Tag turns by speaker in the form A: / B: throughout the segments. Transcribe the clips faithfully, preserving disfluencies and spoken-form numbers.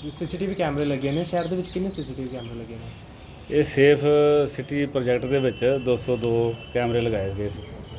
A: CCTV ਕੈਮਰੇ ਲੱਗੇ ਨੇ ਸ਼ਹਿਰ ਦੇ ਵਿੱਚ, ਕਿੰਨੇ ਸੀਸੀਟੀਵੀ ਕੈਮਰੇ ਲੱਗੇ ਨੇ?
B: ਇਹ ਸੇਫ ਸਿਟੀ ਪ੍ਰੋਜੈਕਟ ਦੇ ਵਿੱਚ ਦੋ ਸੌ ਦੋ ਕੈਮਰੇ ਲਗਾਏ ਗਏ ਸੀ,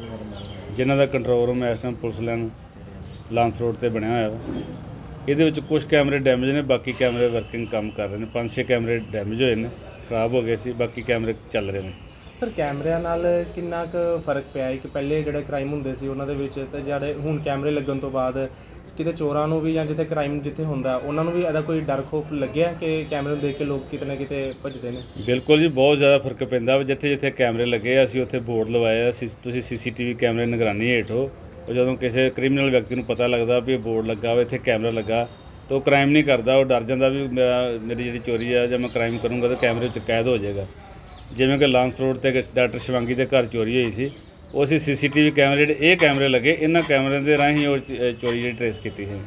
B: ਜਿਨ੍ਹਾਂ ਦਾ ਕੰਟਰੋਲ ਰੂਮ ਇਸ time police line Lawrence road ਤੇ ਬਣਿਆ ਹੋਇਆ ਵਾ। ਇਹਦੇ ਵਿੱਚ ਕੁਝ ਕੈਮਰੇ ਡੈਮੇਜ ਨੇ, ਬਾਕੀ ਕੈਮਰੇ ਵਰਕਿੰਗ ਕੰਮ ਕਰ ਰਹੇ ਨੇ। ਪੰਜ ਛੇ ਕੈਮਰੇ ਡੈਮੇਜ ਹੋਏ ਨੇ, ਖਰਾਬ ਹੋ ਗਏ ਸੀ, ਬਾਕੀ ਕੈਮਰੇ ਚੱਲ ਰਹੇ ਨੇ।
A: ਸਰ, ਕੈਮਰਿਆਂ ਨਾਲ ਕਿੰਨਾ ਕੁ ਫਰਕ ਪਿਆ ਹੈ ਕਿ ਪਹਿਲੇ ਜਿਹੜੇ ਕ੍ਰਾਈਮ ਹੁੰਦੇ ਸੀ ਉਹਨਾਂ ਦੇ ਵਿੱਚ, ਤੇ ਜਿਹੜੇ ਹੁਣ ਕੈਮਰੇ ਲੱਗਣ ਤੋਂ ਬਾਅਦ ਕਿਤੇ ਚੋਰਾਂ ਨੂੰ ਵੀ ਜਾਂ ਜਿੱਥੇ ਕ੍ਰਾਈਮ ਜਿੱਥੇ ਹੁੰਦਾ ਉਹਨਾਂ ਨੂੰ ਵੀ ਇਹਦਾ ਕੋਈ ਡਰ ਖੌਫ ਲੱਗਿਆ ਕਿ ਕੈਮਰੇ ਨੂੰ ਦੇਖ ਕੇ ਲੋਕ ਕਿਤੇ ਨਾ ਕਿਤੇ ਭੱਜਦੇ ਨੇ?
B: ਬਿਲਕੁਲ ਜੀ, ਬਹੁਤ ਜ਼ਿਆਦਾ ਫਰਕ ਪੈਂਦਾ। ਜਿੱਥੇ ਜਿੱਥੇ ਕੈਮਰੇ ਲੱਗੇ ਆ ਅਸੀਂ ਉੱਥੇ ਬੋਰਡ ਲਵਾਏ ਆ, ਤੁਸੀਂ ਸੀ ਸੀ ਟੀ ਵੀ ਕੈਮਰੇ ਨਿਗਰਾਨੀ ਹੇਠ ਹੋ। ਉਹ ਜਦੋਂ ਕਿਸੇ ਕ੍ਰਿਮੀਨਲ ਵਿਅਕਤੀ ਨੂੰ ਪਤਾ ਲੱਗਦਾ ਵੀ ਇਹ ਬੋਰਡ ਲੱਗਾ ਵਾ, ਇੱਥੇ ਕੈਮਰਾ ਲੱਗਾ, ਤਾਂ ਉਹ ਕ੍ਰਾਈਮ ਨਹੀਂ ਕਰਦਾ। ਉਹ ਡਰ ਜਾਂਦਾ ਵੀ ਮੇਰਾ ਮੇਰੀ ਜਿਹੜੀ ਚੋਰੀ ਆ ਜਾਂ ਮੈਂ ਕ੍ਰਾਈਮ ਕਰੂੰਗਾ ਤਾਂ ਕੈਮਰੇ 'ਚ ਕੈਦ ਹੋ ਜਾਏਗਾ। ਜਿਵੇਂ ਕਿ ਲਾਂਸ ਰੋਡ 'ਤੇ ਡਾਕਟਰ ਸ਼ਿਵਾਂਗੀ ਦੇ ਘਰ ਚੋਰੀ ਹੋਈ ਸੀ, ਉਹ ਅਸੀਂ ਸੀ ਸੀ ਟੀ ਵੀ ਕੈਮਰੇ ਜਿਹੜੇ ਇਹ ਕੈਮਰੇ ਲੱਗੇ, ਇਹਨਾਂ ਕੈਮਰਿਆਂ ਦੇ ਰਾਹੀਂ ਉਹ ਚੋਰੀ ਜਿਹੜੀ ਟਰੇਸ ਕੀਤੀ ਸੀ।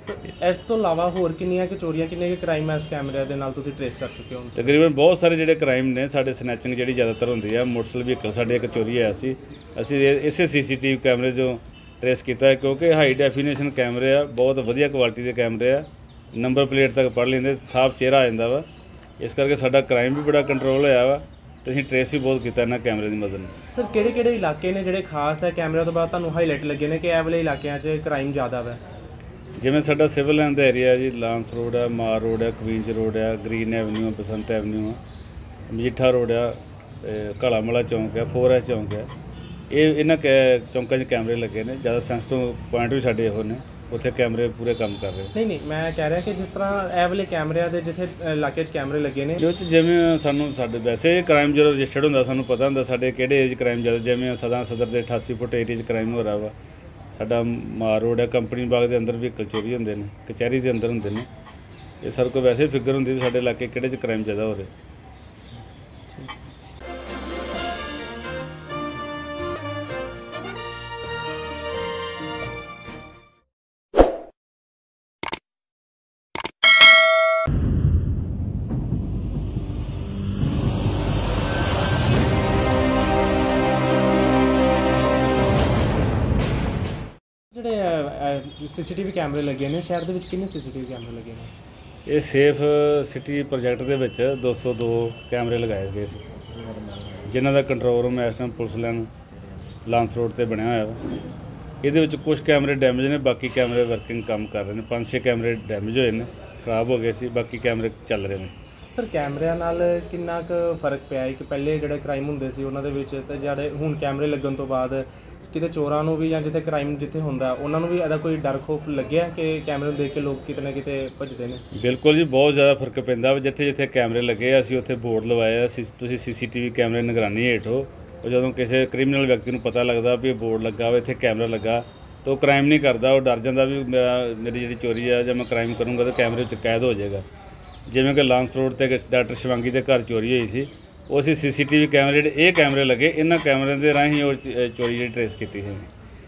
A: ਇਸ ਤੋਂ ਇਲਾਵਾ ਹੋਰ ਕਿੰਨੀਆਂ ਕਿ ਚੋਰੀਆਂ, ਕਿੰਨੇ ਕਿ ਕ੍ਰਾਈਮ ਇਸ ਕੈਮਰਿਆਂ ਦੇ ਨਾਲ ਤੁਸੀਂ ਟਰੇਸ ਕਰ ਚੁੱਕੇ ਹੋ?
B: ਤਕਰੀਬਨ ਬਹੁਤ ਸਾਰੇ ਜਿਹੜੇ ਕ੍ਰਾਈਮ ਨੇ ਸਾਡੇ, ਸਨੈਚਿੰਗ ਜਿਹੜੀ ਜ਼ਿਆਦਾਤਰ ਹੁੰਦੀ ਆ। ਮੋਟਰਸਾਈਕਲ ਵਹੀਕਲ ਸਾਡੇ ਇੱਕ ਚੋਰੀ ਹੋਇਆ ਸੀ, ਅਸੀਂ ਇਸੇ ਸੀ ਸੀ ਟੀ ਵੀ ਕੈਮਰੇ 'ਚੋਂ ਟਰੇਸ ਕੀਤਾ ਹੈ, ਕਿਉਂਕਿ ਹਾਈ ਡੈਫੀਨੇਸ਼ਨ ਕੈਮਰੇ ਆ, ਬਹੁਤ ਵਧੀਆ ਕੁਆਲਿਟੀ ਦੇ ਕੈਮਰੇ ਆ, ਨੰਬਰ ਪਲੇਟ ਤੱਕ ਪੜ੍ਹ ਲੈਂਦੇ, ਸਾਫ਼ ਚਿਹਰਾ ਆ ਜਾਂਦਾ ਵਾ। ਇਸ ਕਰਕੇ ਸਾਡਾ ਕ੍ਰਾਈਮ ਵੀ ਬੜਾ ਕੰਟਰੋਲ ਹੋਇਆ ਵਾ ਤੇ ਅਸੀਂ ਟਰੇਸ ਵੀ ਬਹੁਤ ਕੀਤਾ ਇਹਨਾਂ ਕੈਮਰੇ ਦੀ ਮਦਦ ਨਾਲ।
A: ਸਰ, ਕਿਹੜੇ ਕਿਹੜੇ ਇਲਾਕੇ ਨੇ ਜਿਹੜੇ ਖਾਸ ਹੈ ਕੈਮਰਿਆਂ ਤੋਂ ਬਾਅਦ ਤੁਹਾਨੂੰ ਹਾਈਲਾਈਟ ਲੱਗੇ ਨੇ ਕਿ ਇਹ ਵਾਲੇ ਇਲਾਕਿਆਂ 'ਚ ਕ੍ਰਾਈਮ ਜ਼ਿਆਦਾ ਵਾ?
B: ਜਿਵੇਂ ਸਾਡਾ ਸਿਵਲ ਲਾਈਨ ਦਾ ਏਰੀਆ ਜੀ, ਲਾਂਸ ਰੋਡ ਆ, ਮਾਰ ਰੋਡ ਆ, ਕਵੀਨਜ ਰੋਡ ਆ, ਗ੍ਰੀਨ ਐਵਨਿਊ, ਬਸੰਤ ਐਵਨਿਊ ਆ, ਮਜੀਠਾ ਰੋਡ ਆ, ਕਾਲਾਮਲਾ ਚੌਂਕ ਆ, ਫੋਰ ਐਸ ਚੌਂਕ ਆ। ਇਹ ਇਹਨਾਂ ਕੈ ਚੌਂਕਾਂ 'ਚ ਕੈਮਰੇ ਲੱਗੇ ਨੇ। ਜ਼ਿਆਦਾ ਸੈਂਸਿਟਿਵ ਪੁਆਇੰਟ ਵੀ ਸਾਡੇ ਇਹੋ ਨੇ, ਉੱਥੇ ਕੈਮਰੇ ਪੂਰੇ ਕੰਮ ਕਰ ਰਹੇ।
A: ਨਹੀਂ ਨਹੀਂ ਮੈਂ ਕਹਿ ਰਿਹਾ ਕਿ ਜਿਸ ਤਰ੍ਹਾਂ ਇਹ ਵਾਲੇ ਕੈਮਰਿਆਂ ਦੇ ਜਿੱਥੇ ਇਲਾਕੇ 'ਚ ਕੈਮਰੇ ਲੱਗੇ ਨੇ,
B: ਜੋ ਜਿਵੇਂ ਸਾਨੂੰ ਸਾਡੇ ਵੈਸੇ ਕ੍ਰਾਈਮ ਜਦੋਂ ਰਜਿਸਟਰਡ ਹੁੰਦਾ ਸਾਨੂੰ ਪਤਾ ਹੁੰਦਾ ਸਾਡੇ ਕਿਹੜੇ ਏਜ ਕ੍ਰਾਈਮ ਜ਼ਿਆਦਾ। ਜਿਵੇਂ ਸਦਾ ਸਦਰ ਦੇ ਅਠਾਸੀ ਫੁੱਟ ਏਰੀਆ 'ਚ ਕ੍ਰਾਈਮ ਹੋ ਰਿਹਾ ਵਾ। ਸਾਡਾ ਮਾਰ ਰੋਡ ਹੈ, ਕੰਪਨੀ ਬਾਗ ਦੇ ਅੰਦਰ ਵਹੀਕਲ ਚੋਰੀ ਹੁੰਦੇ ਨੇ, ਕਚਹਿਰੀ ਦੇ ਅੰਦਰ ਹੁੰਦੇ ਨੇ। ਇਹ ਸਰ ਕੋਈ ਵੈਸੇ ਫਿਗਰ ਹੁੰਦੀ ਸਾਡੇ ਇਲਾਕੇ ਕਿਹੜੇ 'ਚ ਕ੍ਰਾਈਮ ਜ਼ਿਆਦਾ ਹੋ ਰਿਹਾ।
A: ਜਿਹੜੇ ਸੀਸੀਟੀਵੀ ਕੈਮਰੇ ਲੱਗੇ ਨੇ ਸ਼ਹਿਰ ਦੇ ਵਿੱਚ, ਕਿੰਨੇ ਸੀਸੀਟੀਵੀ ਕੈਮਰੇ ਲੱਗੇ ਨੇ?
B: ਇਹ ਸੇਫ ਸਿਟੀ ਪ੍ਰੋਜੈਕਟ ਦੇ ਵਿੱਚ ਦੋ ਸੌ ਦੋ ਕੈਮਰੇ ਲਗਾਏ ਗਏ ਸੀ, ਜਿਨ੍ਹਾਂ ਦਾ ਕੰਟਰੋਲ ਰੂਮ ਇਸ time police line Lawrence road ਤੇ ਬਣਿਆ ਹੋਇਆ ਵਾ। ਇਹਦੇ ਵਿੱਚ ਕੁਝ ਕੈਮਰੇ ਡੈਮੇਜ ਨੇ, ਬਾਕੀ ਕੈਮਰੇ ਵਰਕਿੰਗ ਕੰਮ ਕਰ ਰਹੇ ਨੇ। ਪੰਜ ਛੇ ਕੈਮਰੇ ਡੈਮੇਜ ਹੋਏ ਨੇ, ਖਰਾਬ ਹੋ ਗਏ ਸੀ, ਬਾਕੀ ਕੈਮਰੇ ਚੱਲ ਰਹੇ ਨੇ।
A: ਸਰ, ਕੈਮਰਿਆਂ ਨਾਲ ਕਿੰਨਾ ਕੁ ਫਰਕ ਪਿਆ ਹੈ ਕਿ ਪਹਿਲੇ ਜਿਹੜੇ ਕ੍ਰਾਈਮ ਹੁੰਦੇ ਸੀ ਉਹਨਾਂ ਦੇ ਵਿੱਚ, ਤੇ ਜਿਹੜੇ ਹੁਣ ਕੈਮਰੇ ਲੱਗਣ ਤੋਂ ਬਾਅਦ ਕਿਤੇ ਚੋਰਾਂ ਨੂੰ ਵੀ ਜਾਂ ਜਿੱਥੇ ਕ੍ਰਾਈਮ ਜਿੱਥੇ ਹੁੰਦਾ ਉਹਨਾਂ ਨੂੰ ਵੀ ਇਹਦਾ ਕੋਈ ਡਰ ਖੌਫ ਲੱਗਿਆ ਕਿ ਕੈਮਰੇ ਨੂੰ ਦੇਖ ਕੇ ਲੋਕ ਕਿਤੇ ਨਾ ਕਿਤੇ ਭੱਜਦੇ ਨੇ?
B: ਬਿਲਕੁਲ ਜੀ, ਬਹੁਤ ਜ਼ਿਆਦਾ ਫਰਕ ਪੈਂਦਾ। ਜਿੱਥੇ ਜਿੱਥੇ ਕੈਮਰੇ ਲੱਗੇ ਆ ਅਸੀਂ ਉੱਥੇ ਬੋਰਡ ਲਵਾਏ ਆ, ਤੁਸੀਂ ਸੀ ਸੀ ਟੀ ਵੀ ਕੈਮਰੇ ਨਿਗਰਾਨੀ ਹੇਠ ਹੋ। ਉਹ ਜਦੋਂ ਕਿਸੇ ਕ੍ਰਿਮੀਨਲ ਵਿਅਕਤੀ ਨੂੰ ਪਤਾ ਲੱਗਦਾ ਵੀ ਇਹ ਬੋਰਡ ਲੱਗਾ ਵਾ, ਇੱਥੇ ਕੈਮਰਾ ਲੱਗਾ, ਤਾਂ ਉਹ ਕ੍ਰਾਈਮ ਨਹੀਂ ਕਰਦਾ। ਉਹ ਡਰ ਜਾਂਦਾ ਵੀ ਮੇਰਾ ਮੇਰੀ ਜਿਹੜੀ ਚੋਰੀ ਆ ਜਾਂ ਮੈਂ ਕ੍ਰਾਈਮ ਕਰੂੰਗਾ ਤਾਂ ਕੈਮਰੇ 'ਚ ਕੈਦ ਹੋ ਜਾਏਗਾ। ਜਿਵੇਂ ਕਿ ਲਾਂਸ ਰੋਡ 'ਤੇ ਡਾਕਟਰ ਸ਼ਿਵਾਂਗੀ ਦੇ ਘਰ ਚੋਰੀ ਹੋਈ ਸੀ, ਉਹ ਅਸੀਂ ਸੀ ਸੀ ਟੀ ਵੀ ਕੈਮਰੇ ਜਿਹੜੇ ਇਹ ਕੈਮਰੇ ਲੱਗੇ, ਇਹਨਾਂ ਕੈਮਰਿਆਂ ਦੇ ਰਾਹੀਂ ਉਹ ਚੋਰੀ ਜਿਹੜੀ ਟਰੇਸ ਕੀਤੀ ਸੀ।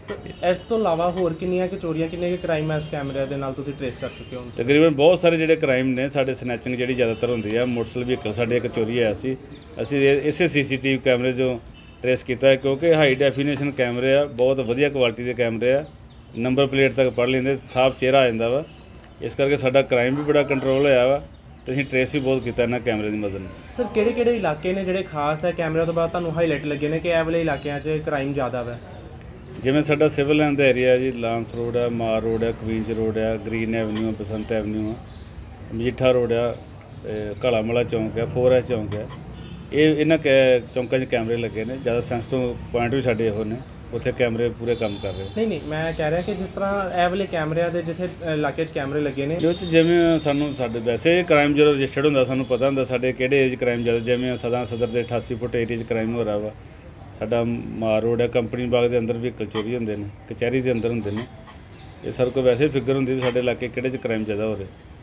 A: ਇਸ ਤੋਂ ਇਲਾਵਾ ਹੋਰ ਕਿੰਨੀਆਂ ਕਿ ਚੋਰੀਆਂ, ਕਿੰਨੇ ਕਿ ਕ੍ਰਾਈਮ ਇਸ ਕੈਮਰਿਆਂ ਦੇ ਨਾਲ ਤੁਸੀਂ ਟਰੇਸ ਕਰ ਚੁੱਕੇ ਹੋ?
B: ਤਕਰੀਬਨ ਬਹੁਤ ਸਾਰੇ ਜਿਹੜੇ ਕ੍ਰਾਈਮ ਨੇ ਸਾਡੇ, ਸਨੈਚਿੰਗ ਜਿਹੜੀ ਜ਼ਿਆਦਾਤਰ ਹੁੰਦੀ ਆ। ਮੋਟਰਸਾਈਕਲ ਵਹੀਕਲ ਸਾਡੇ ਇੱਕ ਚੋਰੀ ਹੋਇਆ ਸੀ, ਅਸੀਂ ਇਸੇ ਸੀ ਸੀ ਟੀ ਵੀ ਕੈਮਰੇ 'ਚੋਂ ਟਰੇਸ ਕੀਤਾ ਹੈ, ਕਿਉਂਕਿ ਹਾਈ ਡੈਫੀਨੇਸ਼ਨ ਕੈਮਰੇ ਆ, ਬਹੁਤ ਵਧੀਆ ਕੁਆਲਿਟੀ ਦੇ ਕੈਮਰੇ ਆ, ਨੰਬਰ ਪਲੇਟ ਤੱਕ ਪੜ੍ਹ ਲੈਂਦੇ, ਸਾਫ਼ ਚਿਹਰਾ ਆ ਜਾਂਦਾ ਵਾ। ਇਸ ਕਰਕੇ ਸਾਡਾ ਕ੍ਰਾਈਮ ਵੀ ਬੜਾ ਕੰਟਰੋਲ ਹੋਇਆ ਵਾ ਤੇ ਅਸੀਂ ਟਰੇਸ ਵੀ ਬਹੁਤ ਕੀਤਾ ਇਹਨਾਂ ਕੈਮਰੇ ਦੀ ਮਦਦ ਨਾਲ।
A: ਸਰ, ਕਿਹੜੇ ਕਿਹੜੇ ਇਲਾਕੇ ਨੇ ਜਿਹੜੇ ਖਾਸ ਹੈ ਕੈਮਰਿਆਂ ਤੋਂ ਬਾਅਦ ਤੁਹਾਨੂੰ ਹਾਈਲਾਈਟ ਲੱਗੇ ਨੇ ਕਿ ਇਹ ਵਾਲੇ ਇਲਾਕਿਆਂ 'ਚ ਕ੍ਰਾਈਮ ਜ਼ਿਆਦਾ ਵਾ?
B: ਜਿਵੇਂ ਸਾਡਾ ਸਿਵਲ ਲਾਈਨ ਦਾ ਏਰੀਆ ਜੀ, ਲਾਂਸ ਰੋਡ ਆ, ਮਾਰ ਰੋਡ ਆ, ਕਵੀਨਜ ਰੋਡ ਆ, ਗ੍ਰੀਨ ਐਵਨਿਊ, ਬਸੰਤ ਐਵਨਿਊ ਆ, ਮਜੀਠਾ ਰੋਡ ਆ, ਕਾਲਾਮਲਾ ਚੌਂਕ ਆ, ਫੋਰ ਐਸ ਚੌਂਕ ਆ। ਇਹ ਇਹਨਾਂ ਕੈ ਚੌਂਕਾਂ 'ਚ ਕੈਮਰੇ ਲੱਗੇ ਨੇ। ਜ਼ਿਆਦਾ ਸੈਂਸਿਟਿਵ ਪੁਆਇੰਟ ਵੀ ਸਾਡੇ ਇਹੋ ਨੇ, ਉੱਥੇ ਕੈਮਰੇ ਪੂਰੇ ਕੰਮ ਕਰ ਰਹੇ।
A: ਨਹੀਂ ਨਹੀਂ ਮੈਂ ਕਹਿ ਰਿਹਾ ਕਿ ਜਿਸ ਤਰ੍ਹਾਂ ਇਹ ਵਾਲੇ ਕੈਮਰਿਆਂ ਦੇ ਜਿੱਥੇ ਇਲਾਕੇ 'ਚ ਕੈਮਰੇ ਲੱਗੇ ਨੇ,
B: ਜੋ ਜਿਵੇਂ ਸਾਨੂੰ ਸਾਡੇ ਵੈਸੇ ਕ੍ਰਾਈਮ ਜਦੋਂ ਰਜਿਸਟਰਡ ਹੁੰਦਾ ਸਾਨੂੰ ਪਤਾ ਹੁੰਦਾ ਸਾਡੇ ਕਿਹੜੇ ਏਜ ਕ੍ਰਾਈਮ ਜ਼ਿਆਦਾ। ਜਿਵੇਂ ਸਦਾ ਸਦਰ ਦੇ ਅਠਾਸੀ ਫੁੱਟ ਏਰੀਆ 'ਚ ਕ੍ਰਾਈਮ ਹੋ ਰਿਹਾ ਵਾ। ਸਾਡਾ ਮਾਰ ਰੋਡ ਹੈ, ਕੰਪਨੀ ਬਾਗ ਦੇ ਅੰਦਰ ਵਹੀਕਲ ਚੋਰੀ ਹੁੰਦੇ ਨੇ, ਕਚਹਿਰੀ ਦੇ ਅੰਦਰ ਹੁੰਦੇ ਨੇ। ਇਹ ਸਰ ਕੋਈ ਵੈਸੇ ਫਿਗਰ ਹੁੰਦੀ ਸਾਡੇ ਇਲਾਕੇ ਕਿਹੜੇ 'ਚ ਕ੍ਰਾਈਮ ਜ਼ਿਆਦਾ ਹੋ ਰਿਹਾ।